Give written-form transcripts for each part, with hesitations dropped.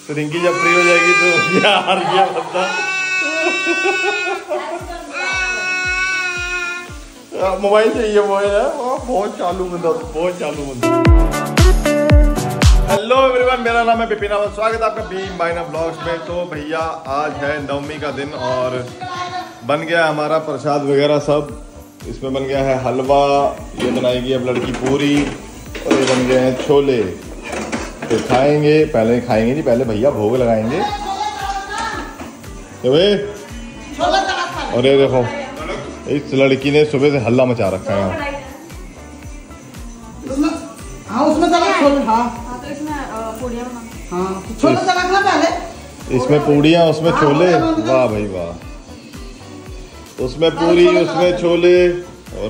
तो रिंकी जब फ्री हो जाएगी तो यार ये बंदा मोबाइल चाहिए, मोबाइल है बहुत चालू बंदा, बहुत चालू बंदा। हेलो एवरीवन, मेरा नाम है विपिन अवस्थी, स्वागत है आपका भीम भाईना ब्लॉग्स में। तो भैया आज है नवमी का दिन और बन गया हमारा प्रसाद वगैरह सब। इसमें बन गया है हलवा, ये बनाएगी अब लड़की पूरी, और ये बन गए हैं छोले। तो खाएंगे, पहले खाएंगे नहीं, पहले भैया भोग लगाएंगे। और ये देखो इस लड़की ने सुबह से हल्ला मचा रखा है। इसमें पूड़ियाँ, उसमें छोले, वाह भाई वाह। उसमें पूरी, उसमें छोले और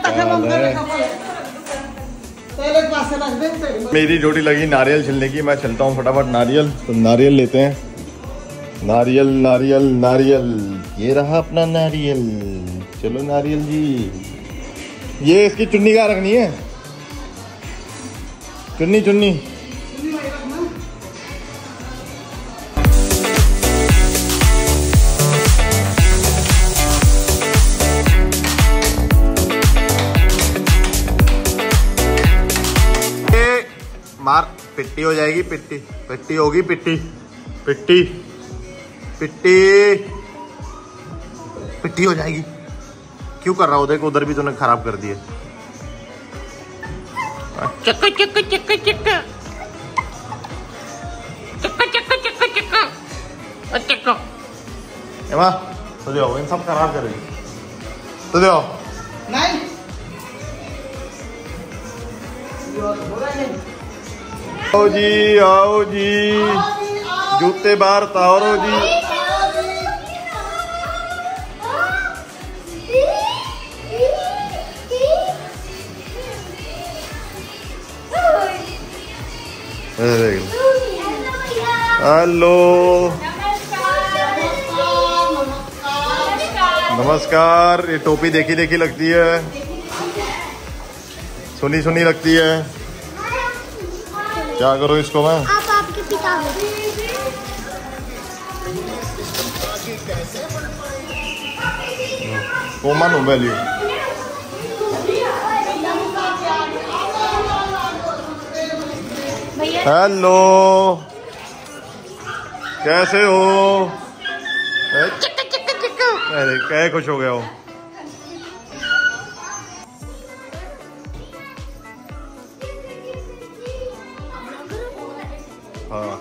मेरी ड्यूटी लगी नारियल छिलने की। मैं चलता हूँ फटाफट नारियल, तो नारियल लेते हैं। नारियल नारियल नारियल, ये रहा अपना नारियल। चलो नारियल जी, ये इसकी चुन्नी कहाँ रखनी है? चुन्नी चुन्नी मार, पिट्टी हो जाएगी, पिट्टी पिट्टी होगी, पिट्टी पिट्टी पिट्टी पिट्टी हो जाएगी। क्यों कर रहा हो? देखो उधर भी तूने खराब कर दिए। चक्का चक्का चक्का चक्का चक्का चक्का चक्का चक्का चक्का, एमा तो जाओ, इन सब खराब करेगी तो जाओ। नहीं आओ जी, आओ जी, जूते बाहर तारो जी। हेलो नमस्कार। ये टोपी देखी देखी लगती है, सुनी सुनी लगती है। क्या करो इसको मैं? आप आपके पिता हो। कोमन हूँ वैल्यू। हेलो कैसे हो? अरे क्या खुश हो गया हो? हाँ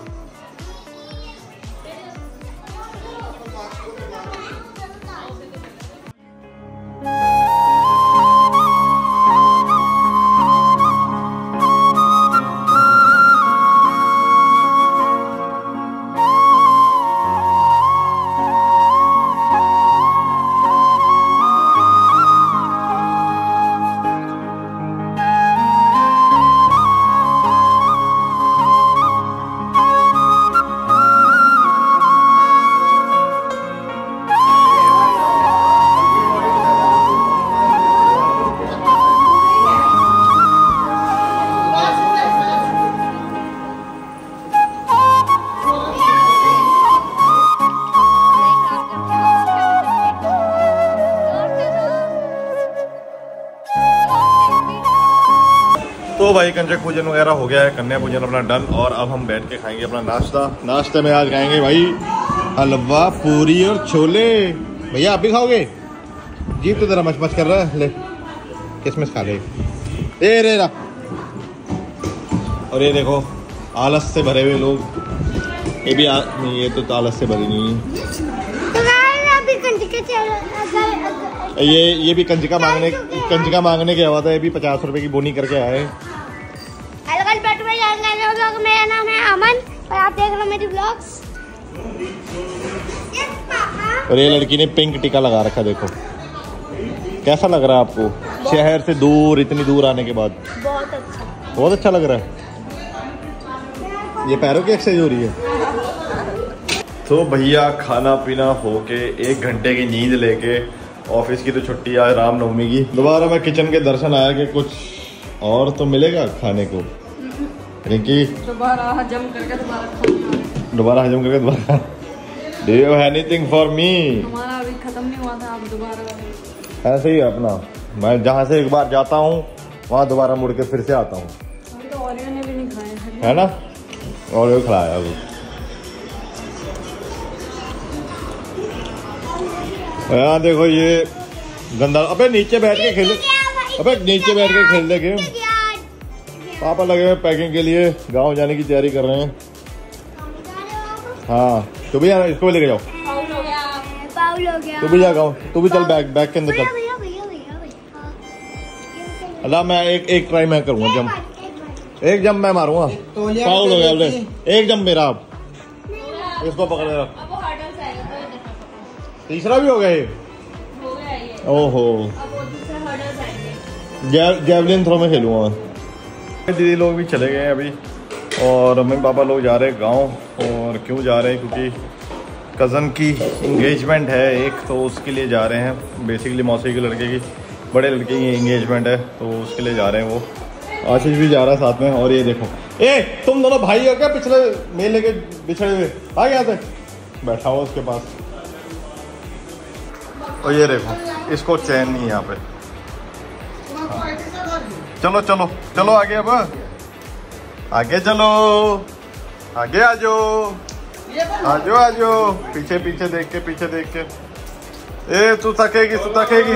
तो भाई कंजक पूजन वगैरह हो गया है, कन्या पूजन अपना डन। और अब हम बैठ के खाएंगे अपना नाश्ता। नाश्ते में आज खाएंगे भाई हलवा, पूरी और छोले। भैया आप भी खाओगे? जी तो जरा मच कर रहा है, ले किसमिस खा ले। ए रे रा। और ये देखो आलस से भरे हुए लोग, ये भी नहीं, ये तो आलस से भरी नहीं है। ये भी कंजका मांगने के आवा था। ये भी 50 रुपए की बोनी करके आए। मेरा नाम है अमन और आप देख रहे हो मेरी ब्लॉग्स। और ये लड़की ने पिंक टीका लगा रखा, देखो कैसा लग रहा है आपको? शहर से दूर, इतनी दूर आने के बाद बहुत अच्छा, बहुत अच्छा लग रहा है। ये पैरों की एक्सरसाइज हो रही है। तो भैया खाना पीना होके 1 घंटे की नींद लेके ऑफिस की तो छुट्टी आज रामनवमी की। दोबारा मैं किचन के दर्शन आया कि कुछ और तो मिलेगा खाने को। रिंकी दोबारा जम करके दोबारा हजम करके दोबारा। Do you have anything for me? हमारा अभी खत्म नहीं हुआ था, आप दोबारा। ऐसे ही है अपना, मैं जहाँ से एक बार जाता हूँ वहाँ दोबारा मुड़ के फिर से आता हूँ। तो ओरियो ने भी नहीं खाया है ना, ओरियो खिलाया वो। यहाँ देखो ये गंदा। अबे नीचे बैठ के खेले, अबे नीचे बैठ के खेल ले गेम। पापा लगे हुए पैकिंग के लिए, गांव जाने की तैयारी कर रहे हैं। हाँ तो भैया इसको भी लेके जाओ। तू भी जा गाँव, तू भी चल बैग के अंदर चल। अल्लाह मैं एक ट्राई मैं करूँगा, जंप एक जंप मैं मारूंगा। पाउल हो गया बोले, एक जंप मेरा। आप इसको पकड़े रख। तीसरा भी हो गया ये। ओहो, जैवलिन थ्रो में खेलूंगा मैं। दीदी लोग भी चले गए अभी और मम्मी पापा लोग जा रहे हैं गांव। और क्यों जा रहे हैं? क्योंकि कज़न की इंगेजमेंट है एक, तो उसके लिए जा रहे हैं। बेसिकली मौसी के लड़के की, बड़े लड़के की इंगेजमेंट है, तो उसके लिए जा रहे हैं वो। आशीष भी जा रहा है साथ में। और ये देखो, ए तुम दोनों भाई हो क्या? पिछले मेले के बिछड़े हुए आ गया थे, बैठा हुआ उसके पास। और ये देखो, इसको चैन नहीं यहाँ पे। चलो चलो चलो आगे, अब आगे चलो, आगे आजो आजो आजो। पीछे पीछे देख के, पीछे देख के। ए तू थकेगी, तू थकेगी।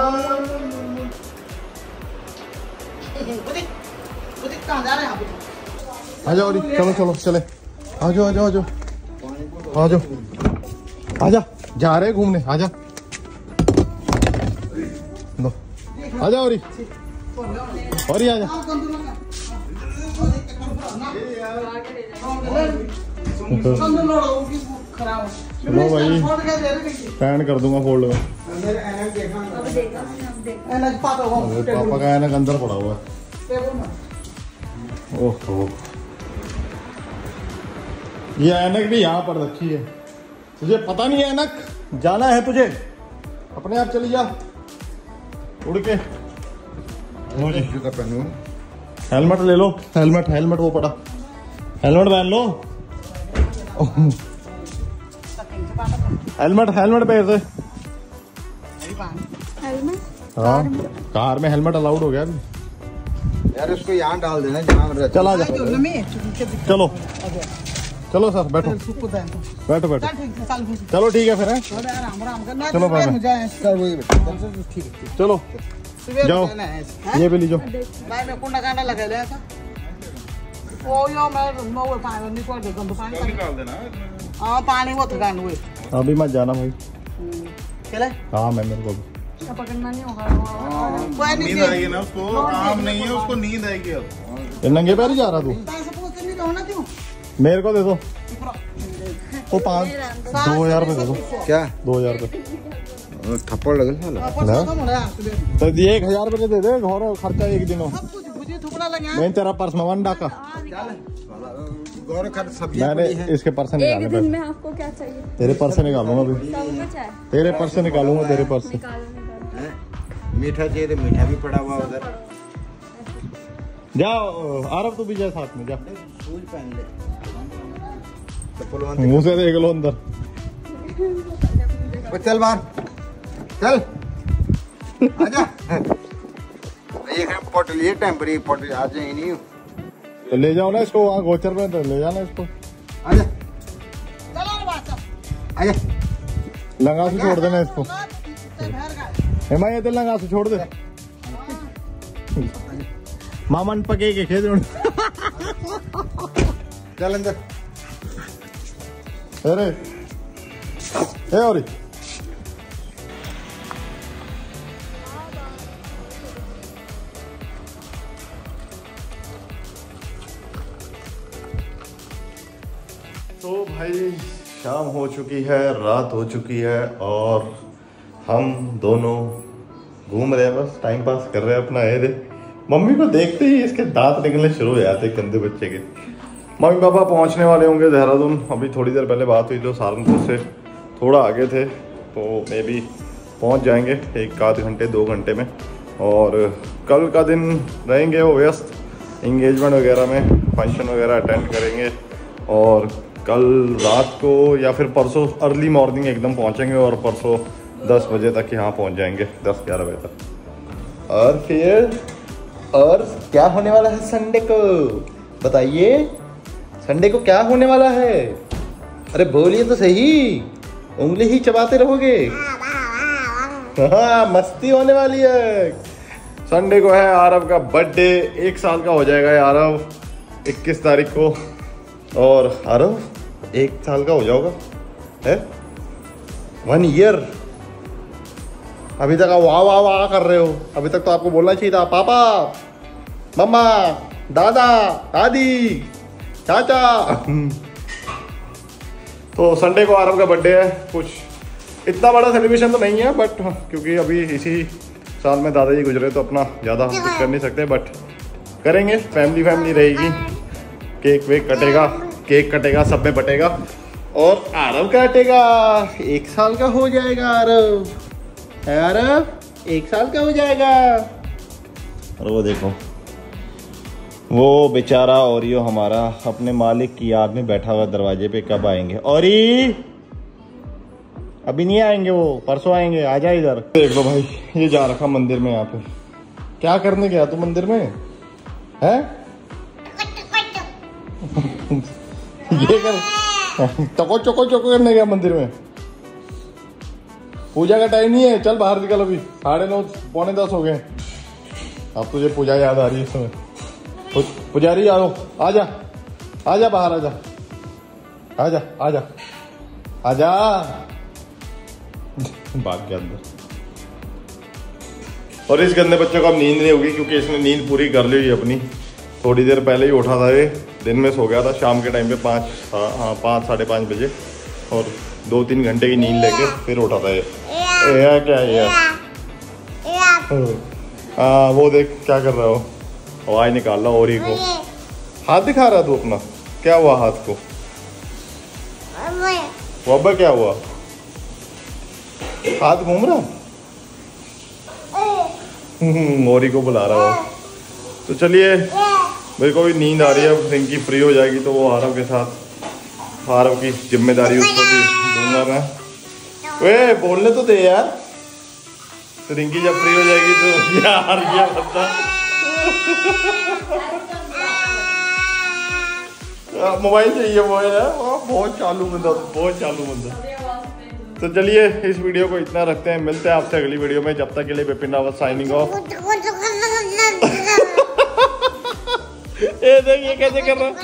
आजा और चलो चलो चले। आजो आजो आजो आजो आजा, जा रहे घूमने। आजा लो, आजा और आजा। लो भाई, पैन कर दूंगा फोल्ड में। पापा का ऐनक अंदर पड़ा हुआ है। ओहो, ये ऐनक भी यहाँ पर रखी है। तुझे पता नहीं है ऐनक? जाना है तुझे, अपने आप चली जा उड़ के। हेलमेट ले लो, हेलमेट वो पड़ा, हेलमेट पहन लो। हेलमेट पहन दे। हाँ, कार में हेलमेट अलाउड हो गया अभी यार। उसको यहाँ डाल देना जहाँ। चला जा, चलो चलो सर, बैठो बैठो बैठो। चलो ठीक है फिर है। चलो भाई, चलो जाओ, ये भी लीजिए। अभी मत जाना भाई। हाँ मैं मेरे को पकड़ना नहीं होगा। नींद आएगी ना उसको, काम नहीं है उसको, नींद आएगी। अब नंगे पैर ही जा रहा तू? मेरे को दे दो वो 2000 रुपये दे दो। क्या 2000 रुपये? थप्पड़ लगे तो 1000 रुपये दे दे, घर खर्चा एक दिन हो। मैं तेरा पर्स में 1 डाका मैंने इसके पर्स से निकाले। दिन में आपको क्या चाहिए? तेरे पर्स से निकालूंगा अभी, तेरे पर्स से निकालूंगा, तेरे पर्स से। मीठा चाहिए तो मीठा भी पड़ा हुआ उधर। जाओ आरब, तू भी जा साथ में, जा शूज पहन ले, मुँह से देख लो अंदर। चल बाहर चल, आजा। ये पोटल, ये टेम्परी पोटल आज नहीं। तो ले जाओ ना इसको वहाँ गोचर में, तो ले जाना इसको। आजा आजा, लंगा से छोड़ देना इसको। हेमा ये तो लंगा से छोड़ दे। मामन पके के खेत। चल अंदर। अरे ए और तो भाई शाम हो चुकी है, रात हो चुकी है और हम दोनों घूम रहे हैं, बस टाइम पास कर रहे हैं अपना। ये मम्मी को देखते ही इसके दांत निकलने शुरू हो जाते गंदे बच्चे के। मम्मी पापा पहुंचने वाले होंगे देहरादून। अभी थोड़ी देर पहले बात हुई, जो सहारनपुर से थोड़ा आगे थे, तो मे बी पहुंच जाएंगे 1 घंटे 2 घंटे में। और कल का दिन रहेंगे वो व्यस्त, इंगेजमेंट वगैरह में, फंक्शन वगैरह अटेंड करेंगे। और कल रात को या फिर परसों अर्ली मॉर्निंग एकदम पहुंचेंगे और परसों 10 बजे तक यहाँ पहुंच जाएंगे, 10-11 बजे तक। और फिर और क्या होने वाला है संडे को, बताइए संडे को क्या होने वाला है? अरे बोलिए तो सही, उंगली ही चबाते रहोगे। हाँ, मस्ती होने वाली है। संडे को है आरव का बर्थडे, 1 साल का हो जाएगा ये आरव 21 तारीख को। और आरव 1 साल का हो जाओगा है, 1 ईयर। अभी तक आप वाह वाह वाह कर रहे हो, अभी तक तो आपको बोलना चाहिए था पापा, मम्मा, दादा, दादी, चाचा। तो संडे को आरव का बर्थडे है। कुछ इतना बड़ा सेलिब्रेशन तो नहीं है, बट क्योंकि अभी इसी साल में दादाजी गुजरे तो अपना ज़्यादा हम कुछ कर नहीं सकते, बट करेंगे। फैमिली रहेगी, केक वेक कटेगा, केक कटेगा, सब में बटेगा और आरव काटेगा। 1 साल का हो जाएगा आरव, आरव 1 साल का हो जाएगा। और वो देखो, वो बेचारा ओरियो हमारा अपने मालिक की याद में बैठा हुआ दरवाजे पे। कब आएंगे ओरी? अभी नहीं आएंगे, वो परसों आएंगे। आ जा इधर। देख लो भाई, ये जा रखा मंदिर में। यहाँ पे क्या करने गया तू मंदिर में है? ये कर चको चको चको करने गया मंदिर में। पूजा का टाइम नहीं है, चल बाहर निकल। अभी 9:30 पौने 10 हो गए। अब तुझे पूजा याद आ रही है इस समय। पुजारी आओ, आजा आजा, बाहर आजा, आजा आजा आजा। भाग गया अंदर। और इस गंदे बच्चे को अब नींद नहीं होगी, क्योंकि इसने नींद पूरी कर ली अपनी। थोड़ी देर पहले ही उठा था ये, दिन में सो गया था शाम के टाइम पे 5 साढ़े 5 बजे, और 2-3 घंटे की नींद लेके फिर उठा था ये। क्या है ये? हाँ, वो देख क्या कर रहा हो, आवाज निकाल रहा ओरी को। हाथ दिखा रहा तू अपना, क्या हुआ हाथ को? वो अब्बा क्या हुआ? हाथ घूम रहा? मोरी को बुला रहा हो। तो चलिए, मेरे को भी नींद आ रही है। अब रिंकी फ्री हो जाएगी तो वो आरव के साथ, आरव की जिम्मेदारी उसको भी दूंगा मैं। वे बोलने तो दे यार। तो रिंकी जब फ्री हो जाएगी तो यार ये बंदा मोबाइल चाहिए, मोबाइल है बहुत चालू बंदा, बहुत चालू बंदा। तो चलिए, इस वीडियो को इतना रखते हैं, मिलते हैं आपसे अगली वीडियो में। जब तक के लिए विपिन रावत साइनिंग ऑफ। ये देख, ये कैसे कर रहा है?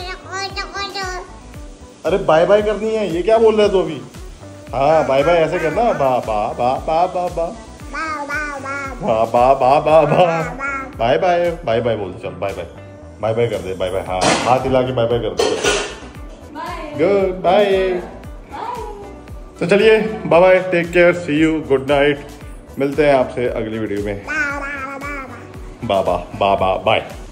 अरे बाय बाय करनी है, ये क्या बोल रहा है तू अभी? हाँ, बाय बाय ऐसे करना, बा बा बा बा बा बा बा बा बा बा बा, बाय बाय बाय बाय बोल। चल बाय बाय, बाय बाय कर दे, बाय बाय। हाँ, हाथ हिला के बाय बाय कर दे। Good bye. तो चलिए, bye bye, take care, see you, good night. मिलते हैं आपसे अगली वीडियो में। बाबा बाबा बाय।